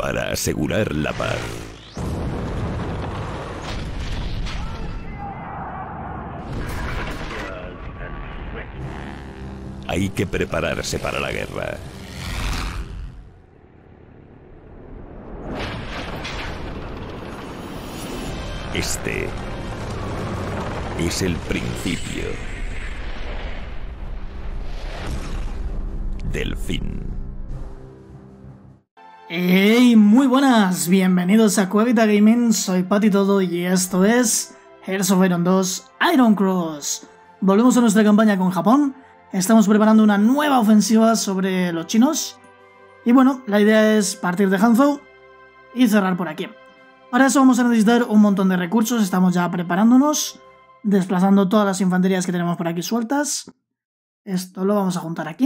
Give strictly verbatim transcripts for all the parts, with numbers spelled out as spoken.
para asegurar la paz. Hay que prepararse para la guerra. Este es el principio del fin. ¡Hey! Muy buenas, bienvenidos a Cuevita Gaming, soy Pati Todo y esto es Hearts of Iron dos Iron Cross. Volvemos a nuestra campaña con Japón, estamos preparando una nueva ofensiva sobre los chinos. Y bueno, la idea es partir de Hanzhou y cerrar por aquí. Para eso vamos a necesitar un montón de recursos, estamos ya preparándonos, desplazando todas las infanterías que tenemos por aquí sueltas. Esto lo vamos a juntar aquí.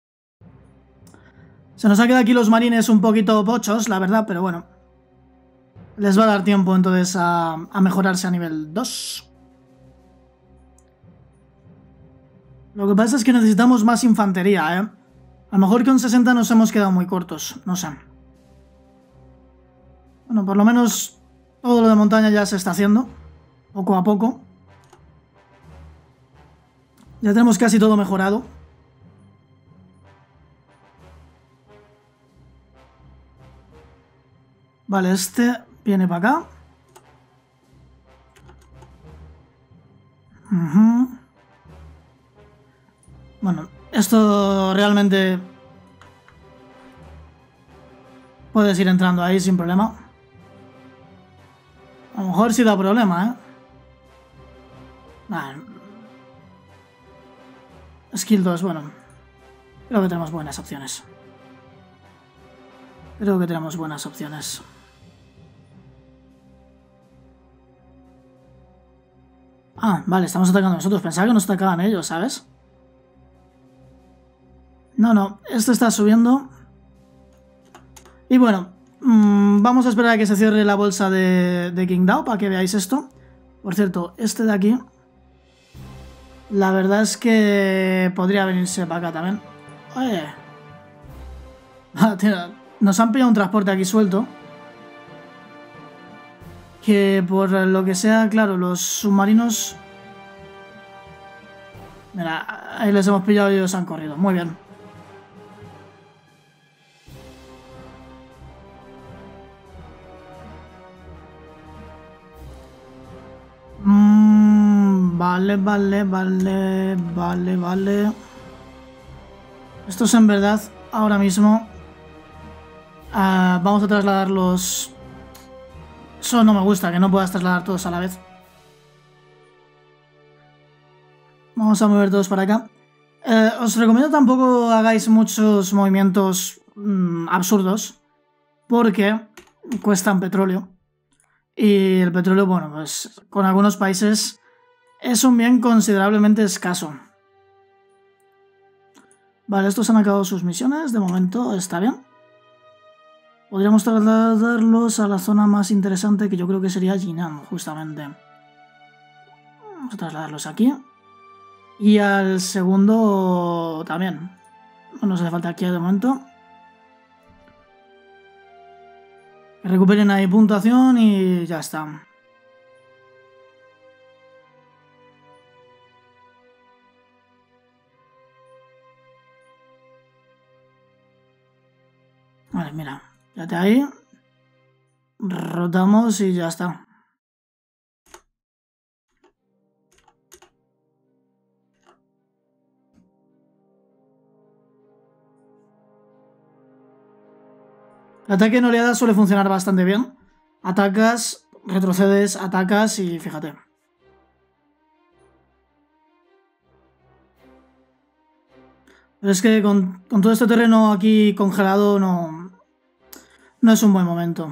Se nos ha quedado aquí los marines un poquito pochos, la verdad, pero bueno. Les va a dar tiempo entonces a, a mejorarse a nivel dos. Lo que pasa es que necesitamos más infantería, ¿eh? A lo mejor con sesenta nos hemos quedado muy cortos, no sé. Bueno, por lo menos todo lo de montaña ya se está haciendo, poco a poco. Ya tenemos casi todo mejorado. Vale, este viene para acá. Uh-huh. Bueno, esto realmente puedes ir entrando ahí sin problema. A lo mejor sí da problema, ¿eh? Nah. Skill dos, bueno. Creo que tenemos buenas opciones. Creo que tenemos buenas opciones. Ah, vale, estamos atacando nosotros. Pensaba que nos atacaban ellos, ¿sabes? No, no, este está subiendo. Y bueno, mmm, vamos a esperar a que se cierre la bolsa de, de Qingdao para que veáis esto. Por cierto, este de aquí, la verdad es que podría venirse para acá también. Oye. Ah, tío, nos han pillado un transporte aquí suelto. Que por lo que sea, claro, los submarinos... Mira, ahí les hemos pillado y ellos han corrido. Muy bien. Mm, vale, vale, vale, vale, vale. Estos en verdad, ahora mismo... Uh, vamos a trasladar los... Eso no me gusta, que no puedas trasladar todos a la vez. Vamos a mover todos para acá. Eh, os recomiendo tampoco hagáis muchos movimientos mmm, absurdos, porque cuestan petróleo. Y el petróleo, bueno, pues con algunos países es un bien considerablemente escaso. Vale, estos han acabado sus misiones, de momento está bien. Podríamos trasladarlos a la zona más interesante, que yo creo que sería Jinan, justamente. Vamos a trasladarlos aquí. Y al segundo también. No nos hace falta aquí de momento. Que recuperen ahí puntuación y ya está. Vale, mira. Fíjate ahí. Rotamos y ya está. El ataque en oleada suele funcionar bastante bien. Atacas, retrocedes, atacas y fíjate. Pero es que con, con todo este terreno aquí congelado no... No es un buen momento.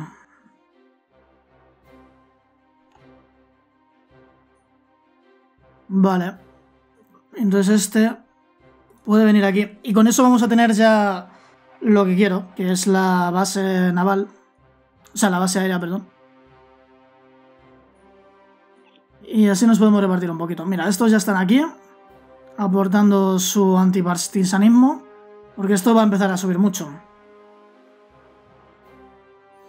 Vale. Entonces este puede venir aquí. Y con eso vamos a tener ya lo que quiero, que es la base naval. O sea, la base aérea, perdón. Y así nos podemos repartir un poquito. Mira, estos ya están aquí, aportando su antipartisanismo, porque esto va a empezar a subir mucho.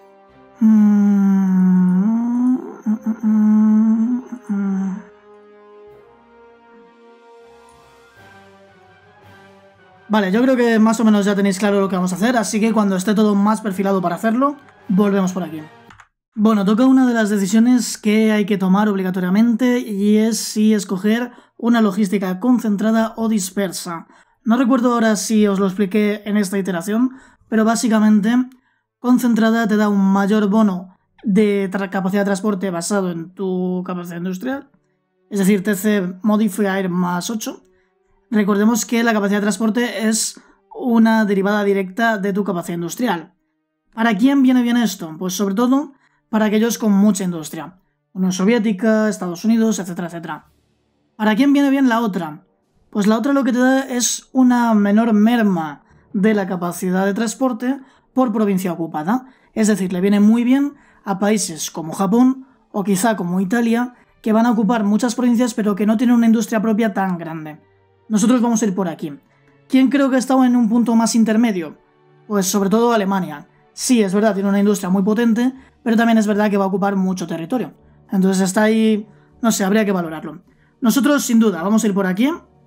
Vale, yo creo que más o menos ya tenéis claro lo que vamos a hacer, así que cuando esté todo más perfilado para hacerlo, volvemos por aquí. Bueno, toca una de las decisiones que hay que tomar obligatoriamente y es si escoger una logística concentrada o dispersa. No recuerdo ahora si os lo expliqué en esta iteración, pero básicamente concentrada te da un mayor bono de capacidad de transporte basado en tu capacidad industrial, es decir, T C Modifier más ocho. Recordemos que la capacidad de transporte es una derivada directa de tu capacidad industrial. ¿Para quién viene bien esto? Pues sobre todo para aquellos con mucha industria. Unión Soviética, Estados Unidos, etcétera, etcétera. ¿Para quién viene bien la otra? Pues la otra lo que te da es una menor merma de la capacidad de transporte por provincia ocupada. Es decir, le viene muy bien a países como Japón o quizá como Italia, que van a ocupar muchas provincias pero que no tienen una industria propia tan grande. Nosotros vamos a ir por aquí. ¿Quién creo que ha estado en un punto más intermedio? Pues sobre todo Alemania. Sí, es verdad, tiene una industria muy potente, pero también es verdad que va a ocupar mucho territorio. Entonces está ahí, no sé, habría que valorarlo. Nosotros, sin duda, vamos a ir por aquí.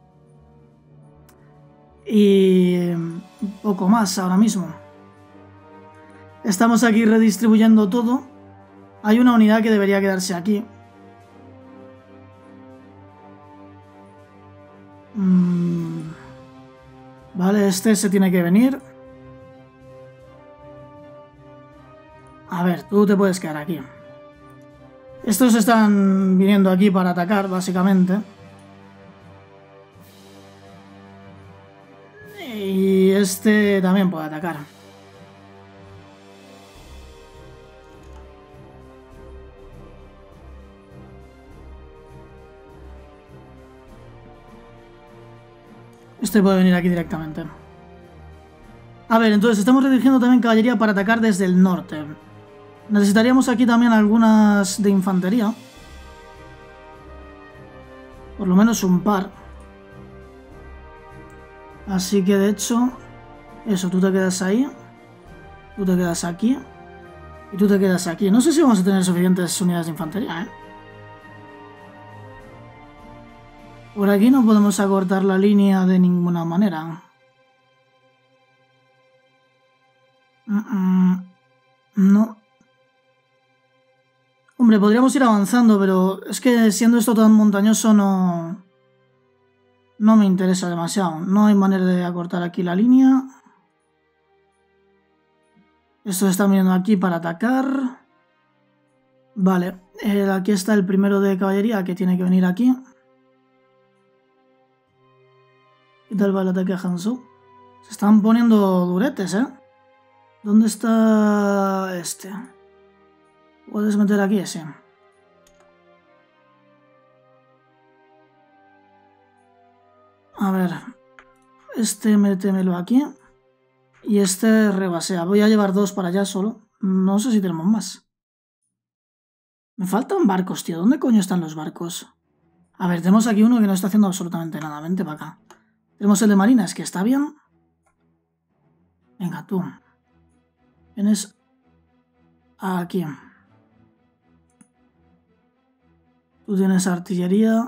Y poco más ahora mismo. Estamos aquí redistribuyendo todo. Hay una unidad que debería quedarse aquí. Mm, vale, este se tiene que venir. A ver, tú te puedes quedar aquí. Estos están viniendo aquí para atacar, básicamente. Y este también puede atacar. Este puede venir aquí directamente. A ver, entonces estamos redirigiendo también caballería para atacar desde el norte. Necesitaríamos aquí también algunas de infantería. Por lo menos un par. Así que de hecho... Eso, tú te quedas ahí. Tú te quedas aquí. Y tú te quedas aquí. No sé si vamos a tener suficientes unidades de infantería, ¿eh? Por aquí no podemos acortar la línea de ninguna manera. Mm-mm. No. Hombre, podríamos ir avanzando, pero es que siendo esto tan montañoso no... No me interesa demasiado. No hay manera de acortar aquí la línea. Estos están viniendo aquí para atacar. Vale, eh, aquí está el primero de caballería que tiene que venir aquí. ¿Qué tal va el ataque a Hanzhou? Se están poniendo duretes, ¿eh? ¿Dónde está este? ¿Puedes meter aquí ese? A ver. Este métemelo aquí. Y este rebasea. Voy a llevar dos para allá solo. No sé si tenemos más. Me faltan barcos, tío. ¿Dónde coño están los barcos? A ver, tenemos aquí uno que no está haciendo absolutamente nada. Vente para acá. Tenemos el de marinas, que está bien. Venga, tú. Vienes aquí. Tú tienes artillería.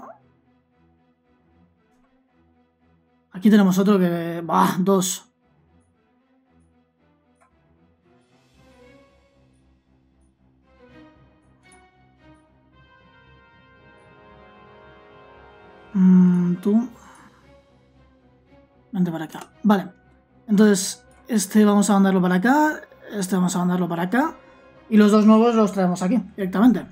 Aquí tenemos otro que... ¡Bah! Dos. Mm, tú... Vente para acá. Vale. Entonces, este vamos a mandarlo para acá. Este vamos a mandarlo para acá. Y los dos nuevos los traemos aquí, directamente.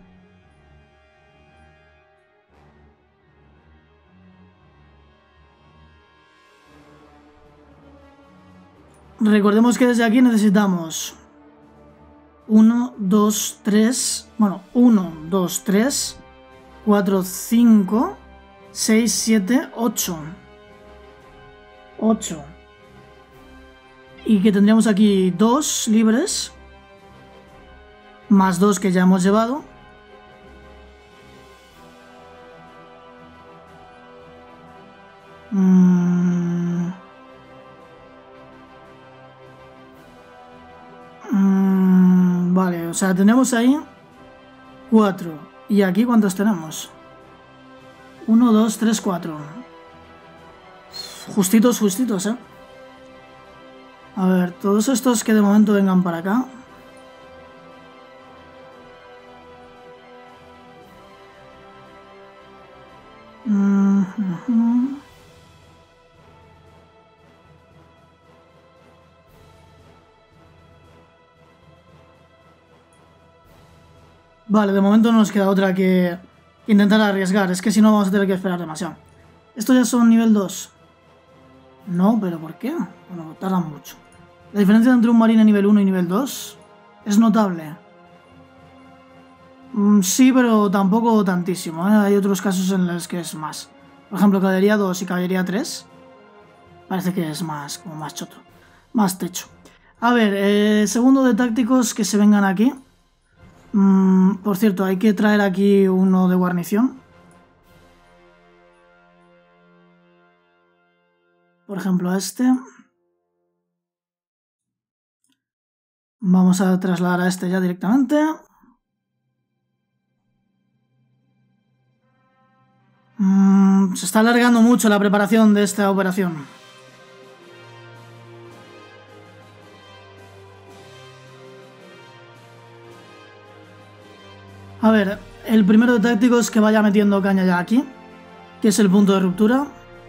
Recordemos que desde aquí necesitamos... uno, dos, tres... Bueno, uno, dos, tres... cuatro, cinco... seis, siete, ocho... ocho. Y que tendríamos aquí dos libres. Más dos que ya hemos llevado. Mm. Mm, vale, o sea, tenemos ahí cuatro. ¿Y aquí cuántos tenemos? uno, dos, tres, cuatro. Justitos, justitos, ¿eh? A ver, todos estos que de momento vengan para acá. Mm-hmm. Vale, de momento no nos queda otra que intentar arriesgar. Es que si no vamos a tener que esperar demasiado. Estos ya son nivel dos. No, pero ¿por qué? Bueno, tardan mucho. La diferencia entre un marine nivel uno y nivel dos es notable. Mm, sí, pero tampoco tantísimo, ¿eh? Hay otros casos en los que es más. Por ejemplo, caballería dos y caballería tres. Parece que es más, como más choto. Más techo. A ver, eh, segundo de tácticos que se vengan aquí. Mm, por cierto, hay que traer aquí uno de guarnición. Por ejemplo, a este. Vamos a trasladar a este ya directamente. Mm, se está alargando mucho la preparación de esta operación. A ver, el primero de tácticos que vaya metiendo caña ya aquí, que es el punto de ruptura.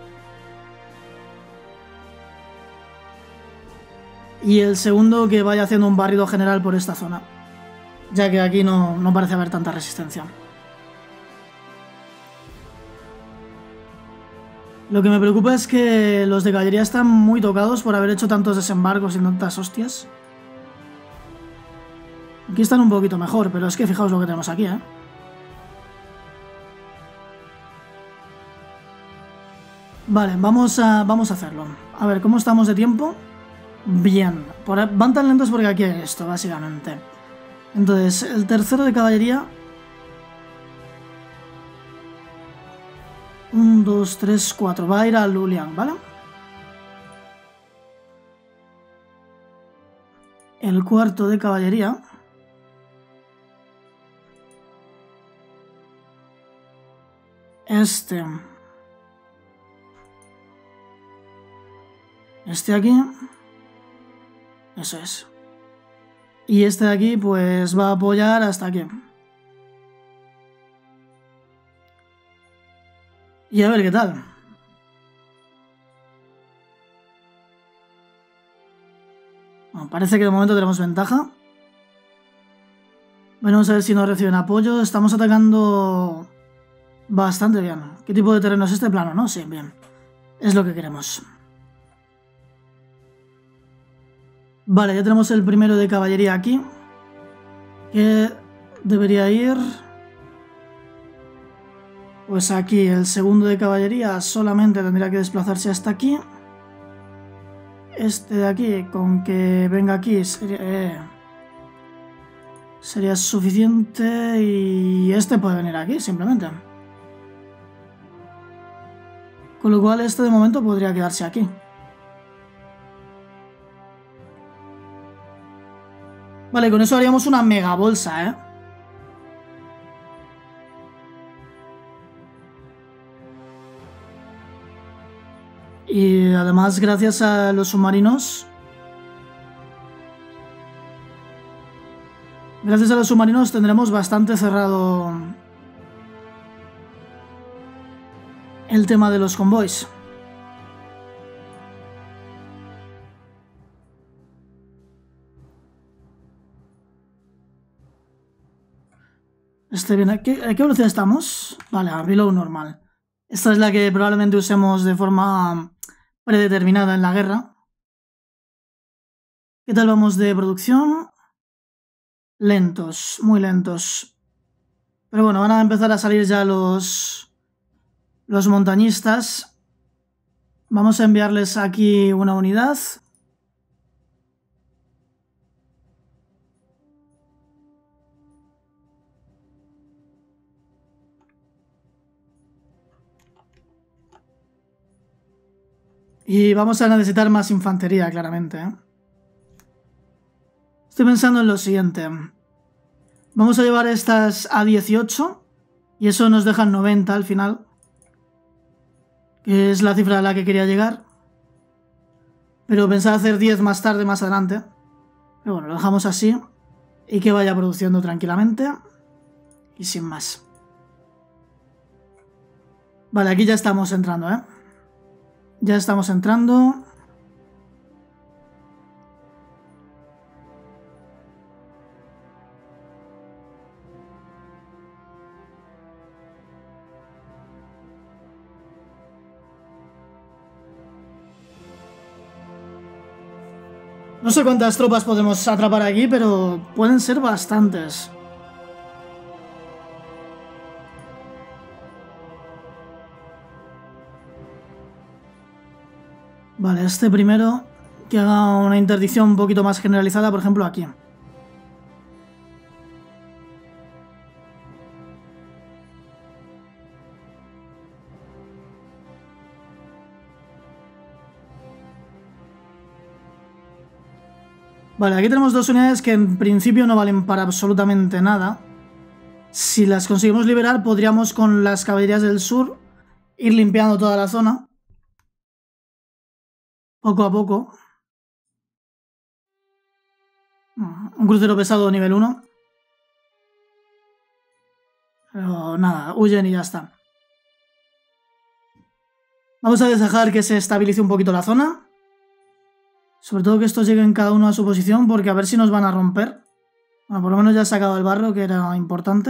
Y el segundo que vaya haciendo un barrido general por esta zona, ya que aquí no, no parece haber tanta resistencia. Lo que me preocupa es que los de caballería están muy tocados por haber hecho tantos desembarcos y tantas hostias. Aquí están un poquito mejor, pero es que fijaos lo que tenemos aquí, ¿eh? Vale, vamos a, vamos a hacerlo. A ver, ¿cómo estamos de tiempo? Bien. Por, van tan lentos porque aquí hay esto, básicamente. Entonces, el tercero de caballería... uno, dos, tres, cuatro. Va a ir a Luliang, ¿vale? El cuarto de caballería... Este... Este aquí... Eso es. Y este de aquí, pues va a apoyar hasta aquí. Y a ver qué tal. Bueno, parece que de momento tenemos ventaja. Vamos a ver si nos reciben apoyo. Estamos atacando bastante bien. ¿Qué tipo de terreno es este? Plano, ¿no? Sí, bien. Es lo que queremos. Vale, ya tenemos el primero de caballería aquí. Que debería ir... Pues aquí, el segundo de caballería solamente tendría que desplazarse hasta aquí. Este de aquí, con que venga aquí, sería, eh, sería suficiente. Y este puede venir aquí, simplemente. Con lo cual este de momento podría quedarse aquí. Vale, con eso haríamos una mega bolsa, ¿eh? Y además, gracias a los submarinos... Gracias a los submarinos tendremos bastante cerrado el tema de los convoys. Este viene... ¿A qué, a qué velocidad estamos? Vale, a reload normal. Esta es la que probablemente usemos de forma predeterminada en la guerra. ¿Qué tal vamos de producción? Lentos, muy lentos. Pero bueno, van a empezar a salir ya los, los montañistas. Vamos a enviarles aquí una unidad. Y vamos a necesitar más infantería, claramente, ¿eh? Estoy pensando en lo siguiente. Vamos a llevar estas a dieciocho. Y eso nos deja noventa al final. Que es la cifra a la que quería llegar. Pero pensaba hacer diez más tarde, más adelante. Pero bueno, lo dejamos así. Y que vaya produciendo tranquilamente. Y sin más. Vale, aquí ya estamos entrando, ¿eh? Ya estamos entrando. No sé cuántas tropas podemos atrapar aquí, pero pueden ser bastantes. Vale, este primero que haga una interdicción un poquito más generalizada, por ejemplo, aquí. Vale, aquí tenemos dos unidades que en principio no valen para absolutamente nada. Si las conseguimos liberar, podríamos con las caballerías del sur ir limpiando toda la zona. Poco a poco. Un crucero pesado nivel uno. Pero nada, huyen y ya está. Vamos a dejar que se estabilice un poquito la zona. Sobre todo que estos lleguen cada uno a su posición, porque a ver si nos van a romper. Bueno, por lo menos ya he sacado el barro, que era importante.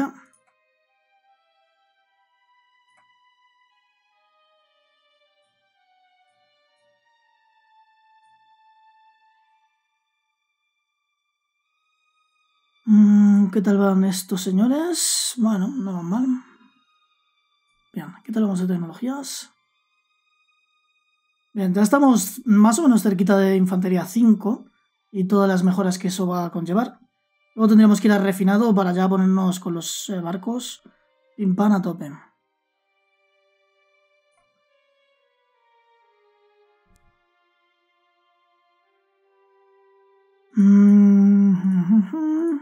¿Qué tal van estos señores? Bueno, no van mal. Bien, ¿qué tal vamos de tecnologías? Bien, ya estamos más o menos cerquita de infantería cinco y todas las mejoras que eso va a conllevar. Luego tendríamos que ir a refinado para ya ponernos con los eh, barcos pim pam a tope. Mm-hmm.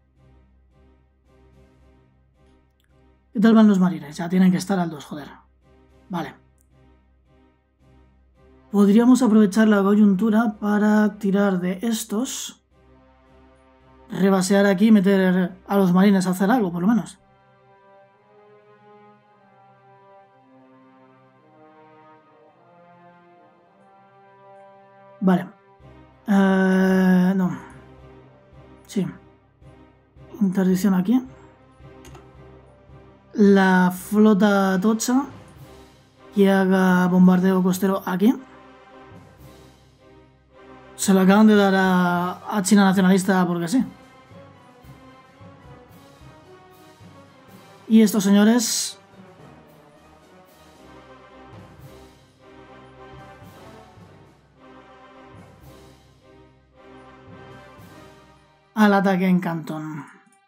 ¿Qué tal van los marines? Ya tienen que estar al dos, joder. Vale. Podríamos aprovechar la coyuntura para tirar de estos. Rebasear aquí y meter a los marines a hacer algo, por lo menos. Vale. Uh, no. Sí. Interdicción aquí. La flota tocha que haga bombardeo costero aquí. Se lo acaban de dar a, a China nacionalista porque sí. Y estos señores... al ataque en Cantón.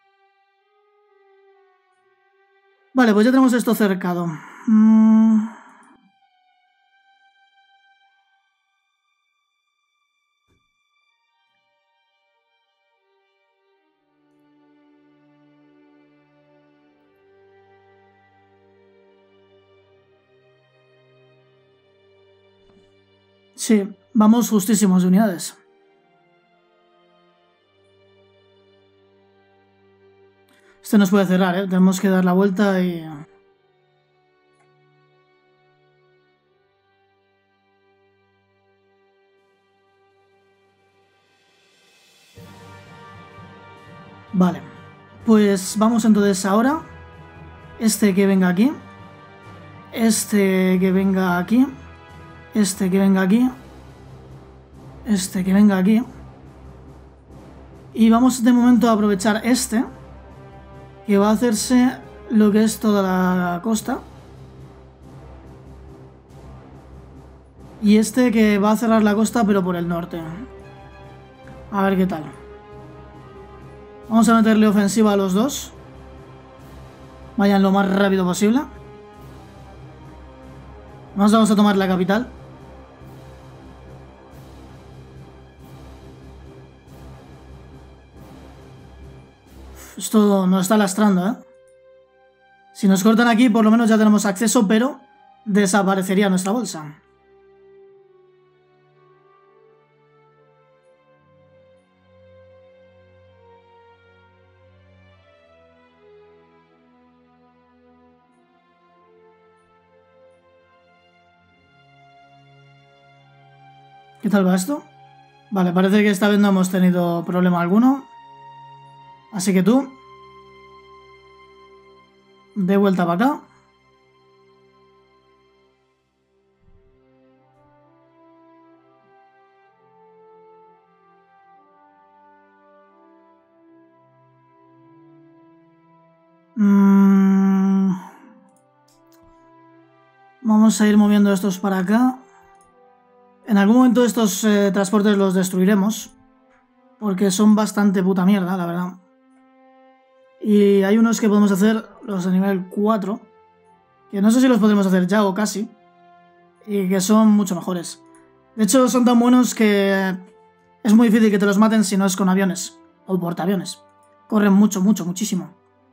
Vale, pues ya tenemos esto cercado. Mm. Sí, vamos justísimos de unidades. Este nos puede cerrar, ¿eh? Tenemos que dar la vuelta y... Vale. Pues vamos entonces ahora. Este que venga aquí. Este que venga aquí. Este que venga aquí. Este que venga aquí. Y vamos de momento a aprovechar este, que va a hacerse lo que es toda la costa. Y este que va a cerrar la costa pero por el norte. A ver qué tal. Vamos a meterle ofensiva a los dos. Vayan lo más rápido posible. Nos vamos a tomar la capital. Esto nos está lastrando, ¿eh? Si nos cortan aquí, por lo menos ya tenemos acceso, pero desaparecería nuestra bolsa. ¿Qué tal va esto? Vale, parece que esta vez no hemos tenido problema alguno. Así que tú, de vuelta para acá. Mm. Vamos a ir moviendo estos para acá. En algún momento estos eh, transportes los destruiremos, porque son bastante puta mierda, la verdad. Y hay unos que podemos hacer, los de nivel cuatro, que no sé si los podremos hacer ya o casi, y que son mucho mejores. De hecho, son tan buenos que es muy difícil que te los maten si no es con aviones o portaaviones. Corren mucho, mucho, muchísimo.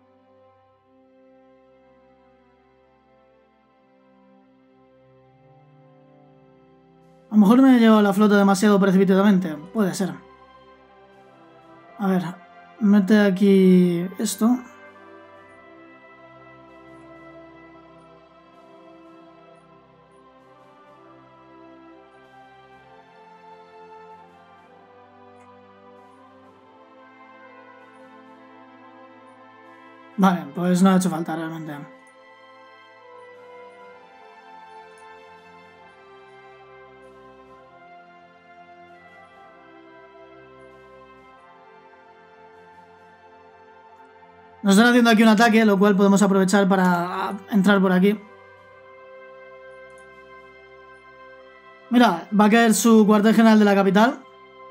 A lo mejor me he llevado la flota demasiado precipitadamente. Puede ser. A ver, mete aquí esto. Vale, pues no ha hecho falta realmente. Nos están haciendo aquí un ataque, lo cual podemos aprovechar para entrar por aquí. Mira, va a caer su cuartel general de la capital.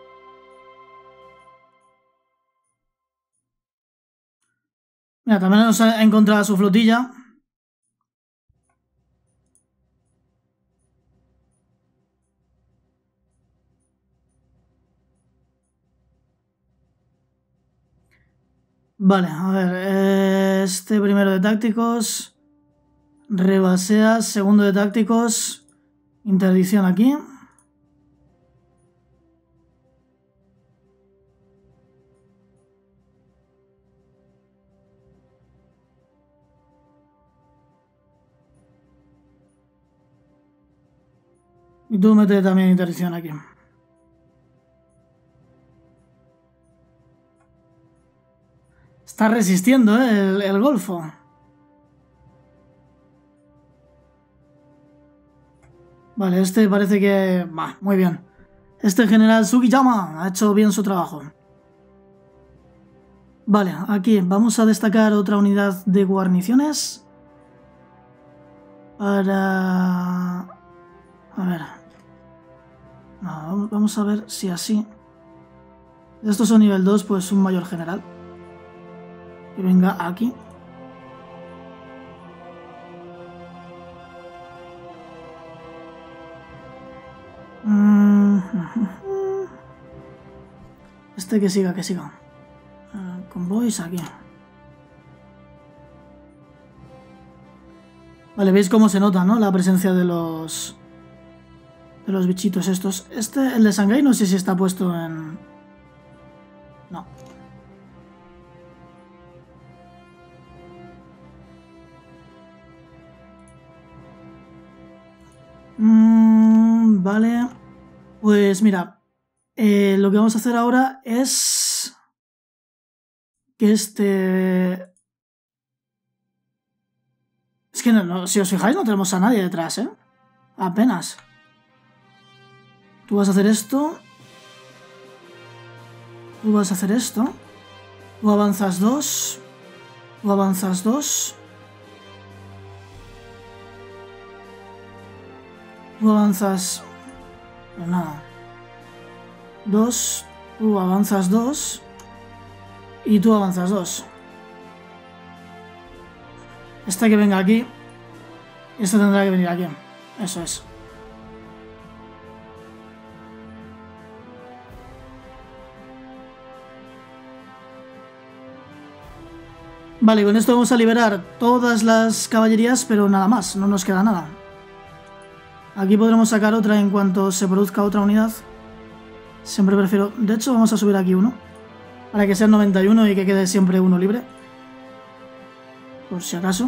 Mira, también nos ha encontrado su flotilla. Vale, a ver, este primero de tácticos, rebasea, segundo de tácticos, interdicción aquí. Y tú mete también interdicción aquí. Está resistiendo, ¿eh? el, el golfo. Vale, este parece que... va, muy bien. Este general Sugiyama ha hecho bien su trabajo. Vale, aquí vamos a destacar otra unidad de guarniciones. Para... A ver. No, vamos a ver si así... Estos son nivel dos, pues un mayor general. Que venga aquí. Este que siga, que siga. Uh, convoys aquí. Vale, veis cómo se nota, ¿no? La presencia de los... De los bichitos estos. Este, el de Shanghái, no sé si está puesto en... No. Mm, vale. Pues mira, eh, lo que vamos a hacer ahora es que este... Es que no, no, si os fijáis no tenemos a nadie detrás, ¿eh? Apenas. Tú vas a hacer esto. Tú vas a hacer esto. Tú avanzas dos. Tú avanzas dos. Tú avanzas... Pues nada. Dos. Tú avanzas dos. Y tú avanzas dos. Este que venga aquí. Y este tendrá que venir aquí. Eso es. Vale, con esto vamos a liberar todas las caballerías, pero nada más, no nos queda nada. Aquí podremos sacar otra en cuanto se produzca otra unidad. Siempre prefiero... De hecho, vamos a subir aquí uno. Para que sea noventa y uno y que quede siempre uno libre. Por si acaso.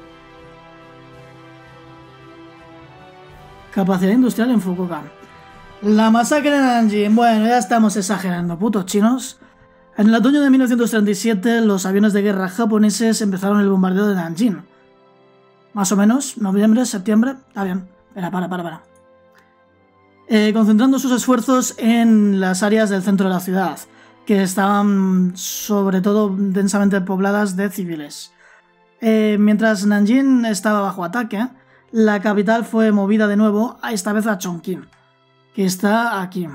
Capacidad industrial en Fukuoka. La masacre de Nanjing. Bueno, ya estamos exagerando, putos chinos. En el otoño de mil novecientos treinta y siete, los aviones de guerra japoneses empezaron el bombardeo de Nanjing. Más o menos, noviembre, septiembre. Está bien. Espera, para, para, para. Eh, concentrando sus esfuerzos en las áreas del centro de la ciudad, que estaban sobre todo densamente pobladas de civiles. Eh, mientras Nanjing estaba bajo ataque, la capital fue movida de nuevo, esta vez a Chongqing, que está aquí.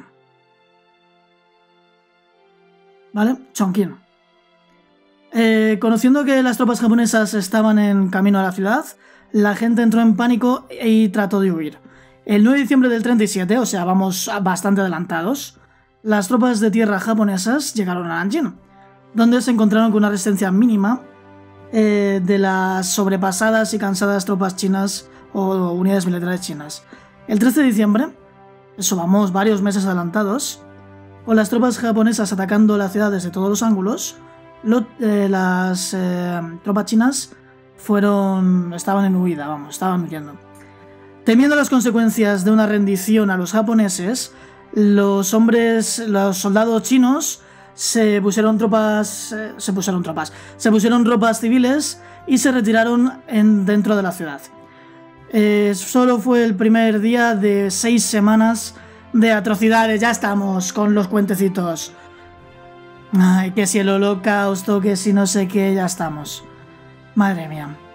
¿Vale? Chongqing. Eh, conociendo que las tropas japonesas estaban en camino a la ciudad, la gente entró en pánico y trató de huir. El nueve de diciembre del treinta y siete, o sea, vamos bastante adelantados, las tropas de tierra japonesas llegaron a Nanjing, donde se encontraron con una resistencia mínima eh, de las sobrepasadas y cansadas tropas chinas o unidades militares chinas. El trece de diciembre, eso vamos varios meses adelantados, con las tropas japonesas atacando la ciudad desde todos los ángulos, lo, eh, las eh, tropas chinas fueron estaban en huida, vamos, estaban huyendo. Temiendo las consecuencias de una rendición a los japoneses, los hombres, los soldados chinos se pusieron tropas, eh, se pusieron tropas, se pusieron tropas civiles y se retiraron en, dentro de la ciudad. Eh, solo fue el primer día de seis semanas de atrocidades. Ya estamos con los cuentecitos. Ay, que si el holocausto, que si no sé qué, ya estamos. Madre mía.